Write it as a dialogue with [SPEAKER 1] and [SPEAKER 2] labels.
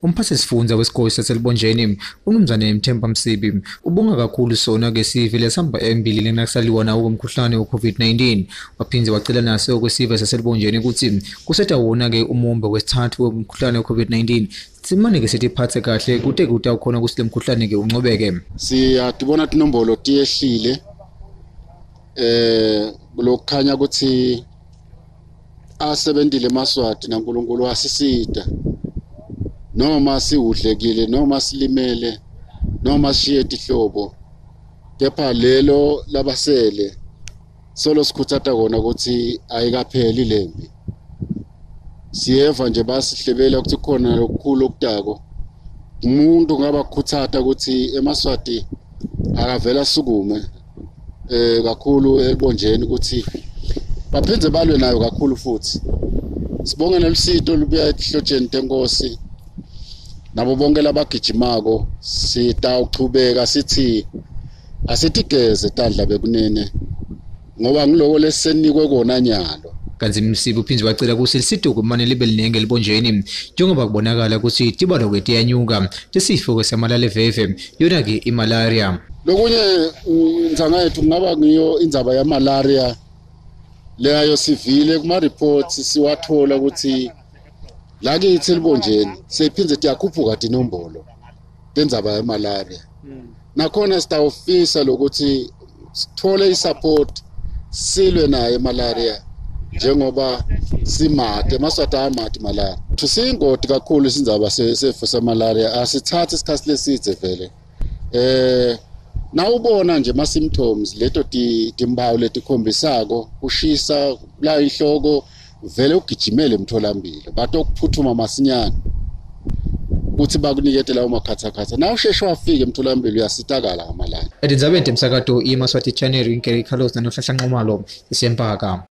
[SPEAKER 1] Umphathisifunza wesikole saseLibonjeni uMnumzane Mthemba Msibi ubonga kakhulu sona ke sivile sihamba embilini nakusaliwa nawo umkhuhlane we-COVID-19 waphindze wacela naso kwesive saseLibonjeni ukuthi kusetha wona ke umombe wesithathu womkhuhlane we-COVID-19 simane ke sithiphathe kahle kude awukhona ukuthi le mkhuhlane ke uncobeke.
[SPEAKER 2] Siyatibona tinombolo tiyehlile lokukhanya ukuthi asebentile eMaswati naNkulunkulu wasisida noma siwudlekile noma silimele noma sishiye ihlobo kepha lelo labasele solo sikhuthata kona ukuthi ayikapheli lempi siyeva nje basihlebela ukuthi khona lokukhulu okudako umuntu ngaba kukhuthata ukuthi eMaswati akavela sukume kakhulu eLibonjeni ukuthi baphindze balwe nayo kakhulu futhi sibonge nelisito lubuya ehlotsheni tenkosi nabo bonke labagijimako sitawuchubeka sithi asitigeze tandla bekunene ngoba ngiloko lesenikwe kona nyalo.
[SPEAKER 1] Kanti Msibi uphindze wacela ukuthi lisito kumane libe liningi eLibonjeni njengoba kubonakala ukuthi tibalo kwetiyanyuka tesifo semalale veve yona ke imalaria.
[SPEAKER 2] Lokunye inzanga yethu kungaba ngiyo indzaba ya malaria leyo sivile kuma reports siwathola ukuthi la kithi eLibonjeni sephindze tiyakhuphuka tinombolo tendzaba ya malaria nakhona sitawufisa lokuthi sithole isupport silwe naye malaria njengoba simade Maswati amade malaria tusingoti kakhulu isindzaba sefo semalaria asithathe isikhathi lesidze vele nawubona nje ma symptoms leto timbawu letikhombisako kushisa la inhloko vele ugijimele emtholampilo batokuphuthuma masinyane uthi bakunikete lawo makhathakhatha nawo sheshe wafike emtholampilo uyasitakala ngamalanga.
[SPEAKER 1] Edindzabeni temsakato iMaswati Channel Nkeri Carlos nanohlahla Nxumalo isempaka.